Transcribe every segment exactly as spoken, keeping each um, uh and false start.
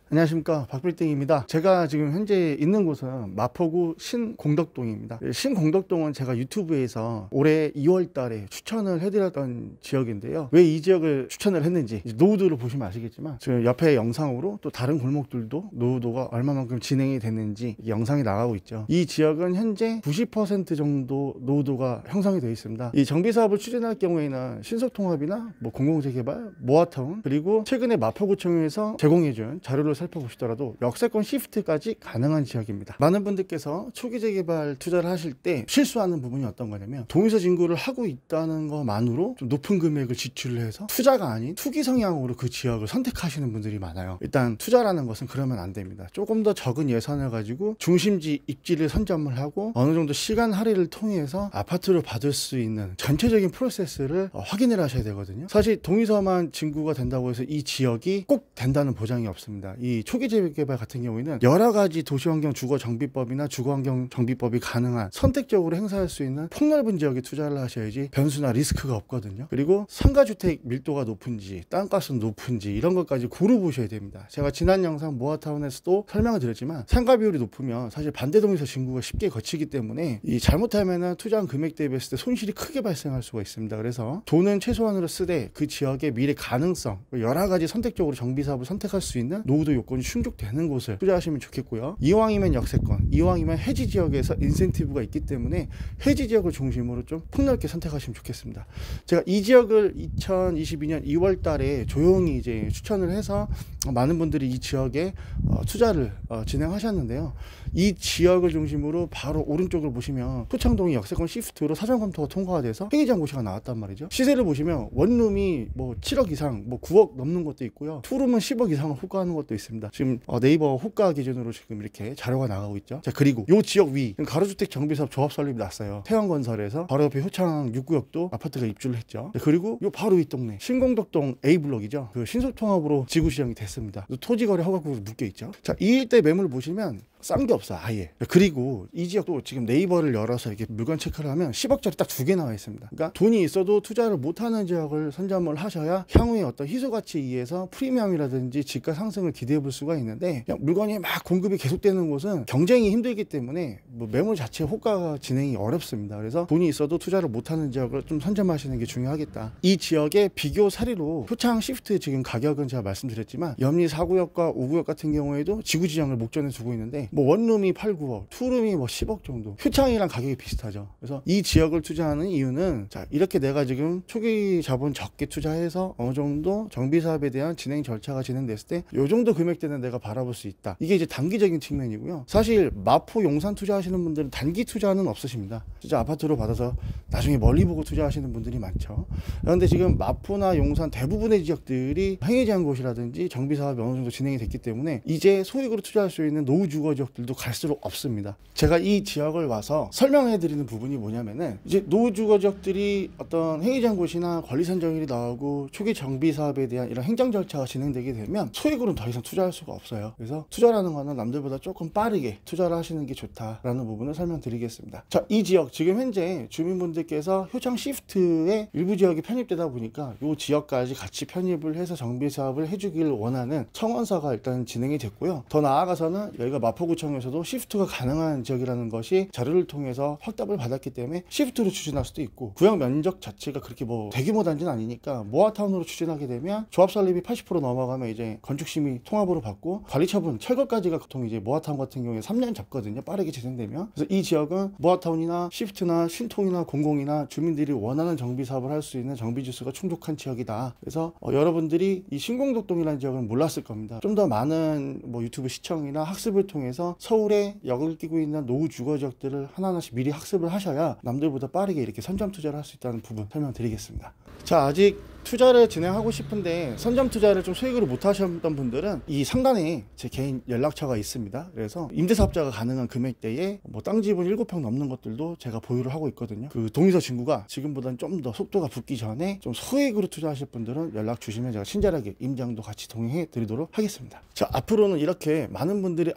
안녕하십니까, 박빌딩입니다. 제가 지금 현재 있는 곳은 마포구 신공덕동입니다. 신공덕동은 제가 유튜브에서 올해 이월 달에 추천을 해드렸던 지역인데요. 왜 이 지역을 추천을 했는지 노후도를 보시면 아시겠지만, 지금 옆에 영상으로 또 다른 골목들도 노후도가 얼마만큼 진행이 됐는지 영상이 나가고 있죠. 이 지역은 현재 구십 퍼센트 정도 노후도가 형성이 되어 있습니다. 이 정비사업을 추진할 경우에는 신속통합이나 뭐 공공재개발, 모아타운, 그리고 최근에 마포구청에서 제공해준 자료를 살펴보시더라도 역세권 시프트까지 가능한 지역입니다. 많은 분들께서 초기 재개발 투자를 하실 때 실수하는 부분이 어떤 거냐면, 동의서 진구를 하고 있다는 것만으로 좀 높은 금액을 지출을 해서 투자가 아닌 투기 성향으로 그 지역을 선택하시는 분들이 많아요. 일단 투자라는 것은 그러면 안 됩니다. 조금 더 적은 예산을 가지고 중심지 입지를 선점을 하고 어느 정도 시간 할애를 통해서 아파트를 받을 수 있는 전체적인 프로세스를 어, 확인을 하셔야 되거든요. 사실 동의서만 진구가 된다고 해서 이 지역이 꼭 된다는 보장이 없습니다. 이 초기 재개발 같은 경우에는 여러 가지 도시환경 주거정비법이나 주거환경정비법이 가능한 선택적으로 행사할 수 있는 폭넓은 지역에 투자를 하셔야지 변수나 리스크가 없거든요. 그리고 상가주택 밀도가 높은지 땅값은 높은지 이런 것까지 고루 보셔야 됩니다. 제가 지난 영상 모아타운에서도 설명을 드렸지만, 상가 비율이 높으면 사실 반대동의서 진구가 쉽게 거치기 때문에 이 잘못하면 투자한 금액 대비했을 때 손실이 크게 발생할 수가 있습니다. 그래서 돈은 최소한으로 쓰되 그 지역의 미래 가능성, 여러 가지 선택적으로 정비사업을 선택할 수 있는 노후도 요건이 충족되는 곳을 투자하시면 좋겠고요. 이왕이면 역세권, 이왕이면 해지 지역에서 인센티브가 있기 때문에 해지 지역을 중심으로 좀 폭넓게 선택하시면 좋겠습니다. 제가 이 지역을 이천이십이 년 이월 달에 조용히 이제 추천을 해서 많은 분들이 이 지역에 어, 투자를 어, 진행하셨는데요. 이 지역을 중심으로 바로 오른쪽을 보시면 포창동이 역세권 시프트로 사전 검토가 통과가 돼서 행위장 고시가 나왔단 말이죠. 시세를 보시면 원룸이 뭐 칠억 이상, 뭐 구억 넘는 것도 있고요. 투룸은 십억 이상을 호가하는 것도 있습니다. 지금 어, 네이버 호가 기준으로 지금 이렇게 자료가 나가고 있죠. 자, 그리고 이 지역 위 가로주택 정비사업 조합 설립이 났어요. 태양건설에서 바로 옆에 효창 육 구역도 아파트가 입주를 했죠. 자, 그리고 요 바로 위 동네 신공덕동 A블록이죠. 그 신속통합으로 지구 지정이 됐습니다. 토지거래 허가구로 묶여 있죠. 자, 이 일대 매물 보시면 싼 게 없어, 아예. 그리고 이 지역도 지금 네이버를 열어서 이렇게 물건 체크를 하면 십억짜리 딱 두 개 나와 있습니다. 그러니까 돈이 있어도 투자를 못하는 지역을 선점을 하셔야 향후에 어떤 희소가치에 의해서 프리미엄이라든지 집가 상승을 기대해 볼 수가 있는데, 그냥 물건이 막 공급이 계속되는 곳은 경쟁이 힘들기 때문에 뭐 매물 자체 호가가 진행이 어렵습니다. 그래서 돈이 있어도 투자를 못하는 지역을 좀 선점하시는 게 중요하겠다. 이 지역의 비교 사례로 효창 시프트 지금 가격은 제가 말씀드렸지만, 염리 사 구역과 오 구역 같은 경우에도 지구 지정을 목전에 두고 있는데, 뭐 원룸이 팔, 구억, 투룸이 뭐 십억 정도, 효창이랑 가격이 비슷하죠. 그래서 이 지역을 투자하는 이유는, 자, 이렇게 내가 지금 초기 자본 적게 투자해서 어느 정도 정비사업에 대한 진행 절차가 진행됐을 때 요 정도 금액대는 내가 바라볼 수 있다. 이게 이제 단기적인 측면이고요. 사실 마포 용산 투자하시는 분들은 단기 투자는 없으십니다. 진짜 아파트로 받아서 나중에 멀리 보고 투자하시는 분들이 많죠. 그런데 지금 마포나 용산 대부분의 지역들이 행해제한 곳이라든지 정비사업이 어느 정도 진행이 됐기 때문에 이제 소액으로 투자할 수 있는 노후 주거 지역들도 갈수록 없습니다. 제가 이 지역을 와서 설명해 드리는 부분이 뭐냐면은, 이제 노후 주거 지역들이 어떤 행위장 곳이나 권리 선정일이 나오고 초기 정비 사업에 대한 이런 행정 절차가 진행되게 되면 소액으로는 더 이상 투자할 수가 없어요. 그래서 투자라는 거는 남들보다 조금 빠르게 투자를 하시는 게 좋다라는 부분을 설명드리겠습니다. 자, 이 지역 지금 현재 주민분들께서 효창 시프트의 일부 지역이 편입되다 보니까 이 지역까지 같이 편입을 해서 정비 사업을 해주길 원하는 청원서가 일단 진행이 됐고요. 더 나아가서는 여기가 마포구청에서도 시프트가 가능한 지역이라는 것이 자료를 통해서 확답을 받았기 때문에 시프트로 추진할 수도 있고, 구역 면적 자체가 그렇게 뭐 대규모 단지는 아니니까 모아타운으로 추진하게 되면 조합 설립이 팔십 퍼센트 넘어가면 이제 건축심의 통합으로 받고 관리처분 철거까지가 보통 이제 모아타운 같은 경우에 삼 년 잡거든요, 빠르게 진행되면. 그래서 이 지역은 모아타운이나 시프트나 신통이나 공공이나 주민들이 원하는 정비 사업을 할 수 있는 정비 지수가 충족한 지역이다. 그래서 어, 여러분들이 이 신공덕동이라는 지역은 몰랐을 겁니다. 좀 더 많은 뭐 유튜브 시청이나 학습을 통해서 서울에 역을 끼고 있는 노후 주거 지역들을 하나하나씩 미리 학습을 하셔야 남들보다 빠르게 이렇게 선점 투자를 할 수 있다는 부분 설명드리겠습니다. 자, 아직 투자를 진행하고 싶은데 선점 투자를 좀 소액으로 못 하셨던 분들은 이 상단에 제 개인 연락처가 있습니다. 그래서 임대사업자가 가능한 금액대에 뭐 땅 지분 일곱 평 넘는 것들도 제가 보유를 하고 있거든요. 그 동의서 진구가 지금보다는 좀 더 속도가 붙기 전에 좀 소액으로 투자하실 분들은 연락 주시면 제가 친절하게 임장도 같이 동행해 드리도록 하겠습니다. 자, 앞으로는 이렇게 많은 분들이 알지 못해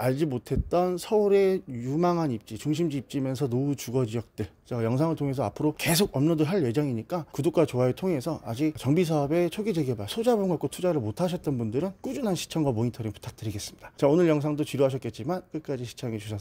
못했던 서울의 유망한 입지, 중심지 입지면서 노후 주거 지역들, 제가 영상을 통해서 앞으로 계속 업로드 할 예정이니까 구독과 좋아요 통해서 아직 정비 사업의 초기 재개발, 소자본 갖고 투자를 못 하셨던 분들은 꾸준한 시청과 모니터링 부탁드리겠습니다. 자, 오늘 영상도 지루하셨겠지만 끝까지 시청해 주셔서